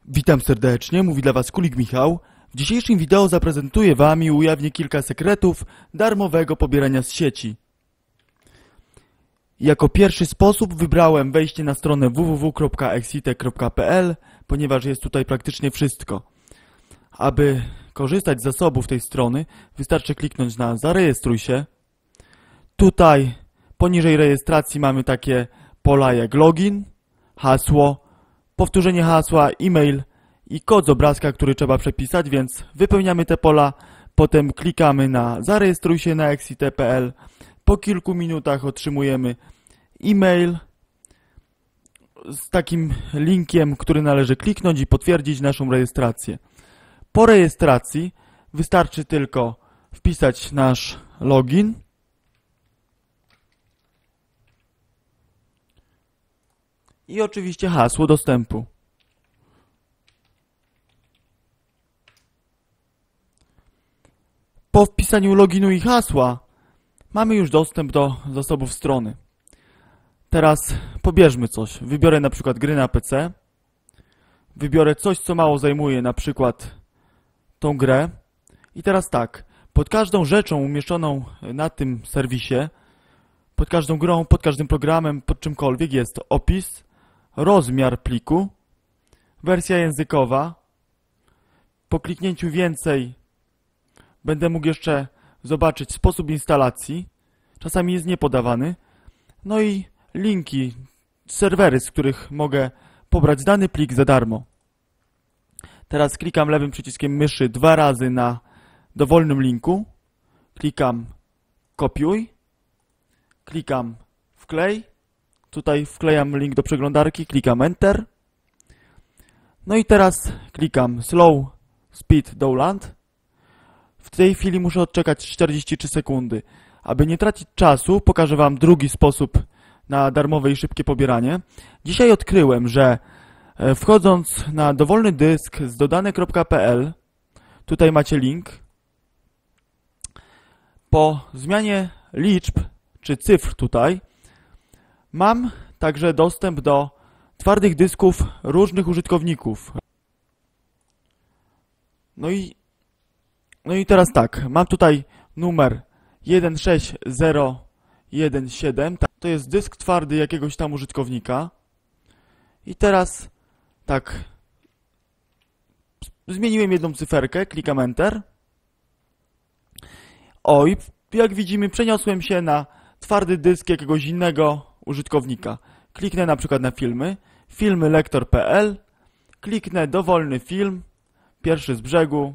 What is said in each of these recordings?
Witam serdecznie, mówi dla Was Kulig Michał. W dzisiejszym wideo zaprezentuję Wam i ujawnię kilka sekretów darmowego pobierania z sieci. Jako pierwszy sposób wybrałem wejście na stronę www.exsite.pl, ponieważ jest tutaj praktycznie wszystko. Aby korzystać z zasobów tej strony, wystarczy kliknąć na zarejestruj się. Tutaj poniżej rejestracji mamy takie pola jak login, hasło, powtórzenie hasła, e-mail i kod z obrazka, który trzeba przepisać, więc wypełniamy te pola, potem klikamy na zarejestruj się na exsite.pl. Po kilku minutach otrzymujemy e-mail z takim linkiem, który należy kliknąć i potwierdzić naszą rejestrację. Po rejestracji wystarczy tylko wpisać nasz login i oczywiście hasło dostępu. Po wpisaniu loginu i hasła mamy już dostęp do zasobów strony. Teraz pobierzmy coś. Wybiorę na przykład gry na PC. Wybiorę coś, co mało zajmuje, na przykład tą grę. I teraz tak, pod każdą rzeczą umieszczoną na tym serwisie, pod każdą grą, pod każdym programem, pod czymkolwiek jest opis, rozmiar pliku, wersja językowa. Po kliknięciu więcej będę mógł jeszcze zobaczyć sposób instalacji. Czasami jest niepodawany. No i linki, serwery, z których mogę pobrać dany plik za darmo. Teraz klikam lewym przyciskiem myszy 2 razy na dowolnym linku. Klikam kopiuj. Klikam wklej. Tutaj wklejam link do przeglądarki, klikam Enter. No i teraz klikam Slow Speed Download. W tej chwili muszę odczekać 43 sekundy. Aby nie tracić czasu, pokażę Wam drugi sposób na darmowe i szybkie pobieranie. Dzisiaj odkryłem, że wchodząc na dowolny dysk z dodane.pl, tutaj macie link, po zmianie liczb czy cyfr tutaj, mam także dostęp do twardych dysków różnych użytkowników. No i teraz mam tutaj numer 16017, to jest dysk twardy jakiegoś tam użytkownika. I teraz tak, zmieniłem jedną cyferkę, klikam Enter. O, i jak widzimy, przeniosłem się na twardy dysk jakiegoś innego użytkownika. Kliknę na przykład na filmy, filmylektor.pl, kliknę dowolny film, pierwszy z brzegu.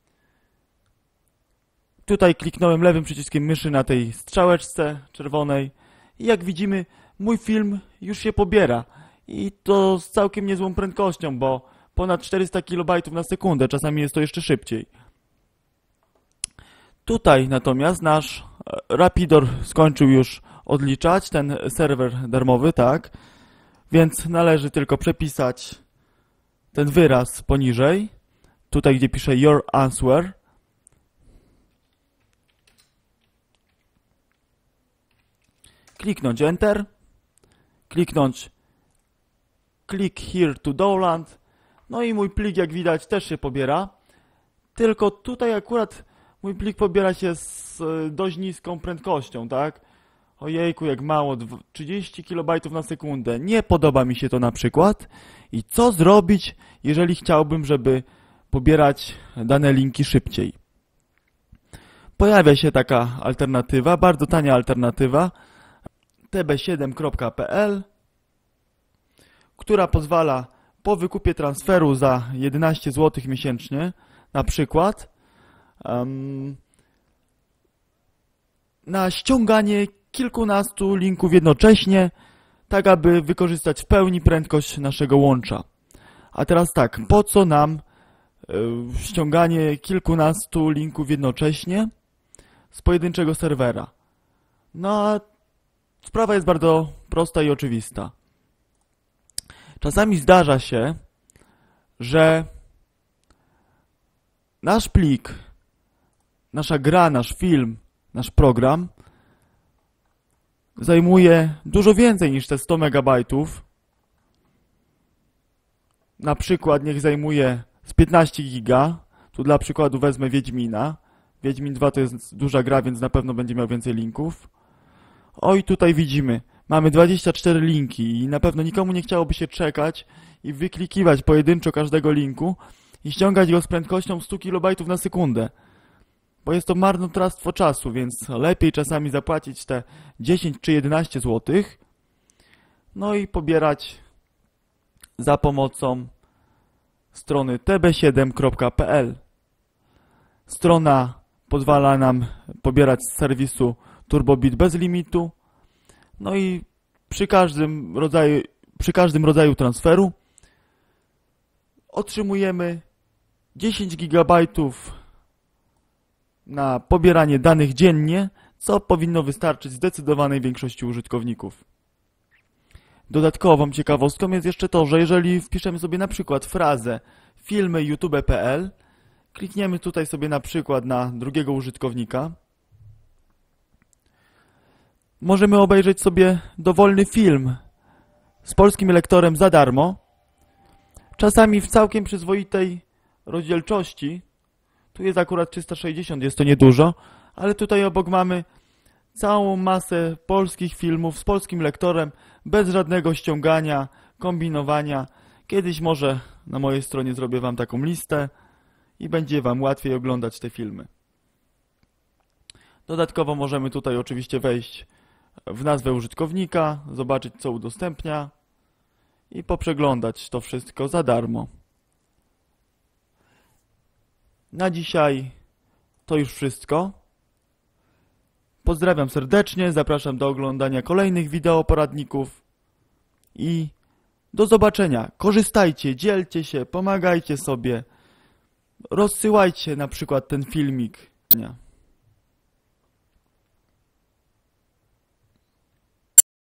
Tutaj kliknąłem lewym przyciskiem myszy na tej strzałeczce czerwonej i jak widzimy, mój film już się pobiera. I to z całkiem niezłą prędkością, bo ponad 400 KB na sekundę, czasami jest to jeszcze szybciej. Tutaj natomiast nasz Rapidor skończył już odliczać, ten serwer darmowy, tak? Więc należy tylko przepisać ten wyraz poniżej, tutaj gdzie pisze Your Answer. Kliknąć Enter, kliknąć Click here to download. No i mój plik, jak widać, też się pobiera. Tylko tutaj akurat mój plik pobiera się z dość niską prędkością, tak? Ojejku, jak mało, 30 KB na sekundę. Nie podoba mi się to na przykład. I co zrobić, jeżeli chciałbym, żeby pobierać dane linki szybciej? Pojawia się taka alternatywa, bardzo tania alternatywa, tb7.pl, która pozwala po wykupie transferu za 11 zł miesięcznie, na przykład, na ściąganie kilkunastu linków jednocześnie, tak aby wykorzystać w pełni prędkość naszego łącza. A teraz tak, po co nam ściąganie kilkunastu linków jednocześnie z pojedynczego serwera? No a sprawa jest bardzo prosta i oczywista. Czasami zdarza się, że nasz plik, nasza gra, nasz film, nasz program zajmuje dużo więcej niż te 100 MB na przykład niech zajmuje z 15 giga. Tu dla przykładu wezmę Wiedźmina. Wiedźmin 2 to jest duża gra, więc na pewno będzie miał więcej linków. O i tutaj widzimy, mamy 24 linki i na pewno nikomu nie chciałoby się czekać i wyklikiwać pojedynczo każdego linku i ściągać go z prędkością 100 KB na sekundę. Bo jest to marnotrawstwo czasu, więc lepiej czasami zapłacić te 10 czy 11 zł. No i pobierać za pomocą strony tb7.pl. Strona pozwala nam pobierać z serwisu TurboBit bez limitu. No i przy każdym rodzaju transferu otrzymujemy 10 GB na pobieranie danych dziennie, co powinno wystarczyć zdecydowanej większości użytkowników. Dodatkową ciekawostką jest jeszcze to, że jeżeli wpiszemy sobie na przykład frazę filmy youtube.pl, klikniemy tutaj sobie na przykład na drugiego użytkownika, możemy obejrzeć sobie dowolny film z polskim lektorem za darmo, czasami w całkiem przyzwoitej rozdzielczości. Tu jest akurat 360, jest to niedużo, ale tutaj obok mamy całą masę polskich filmów z polskim lektorem, bez żadnego ściągania, kombinowania. Kiedyś może na mojej stronie zrobię Wam taką listę i będzie Wam łatwiej oglądać te filmy. Dodatkowo możemy tutaj oczywiście wejść w nazwę użytkownika, zobaczyć co udostępnia i poprzeglądać to wszystko za darmo. Na dzisiaj to już wszystko. Pozdrawiam serdecznie, zapraszam do oglądania kolejnych wideo poradników i do zobaczenia. Korzystajcie, dzielcie się, pomagajcie sobie, rozsyłajcie na przykład ten filmik.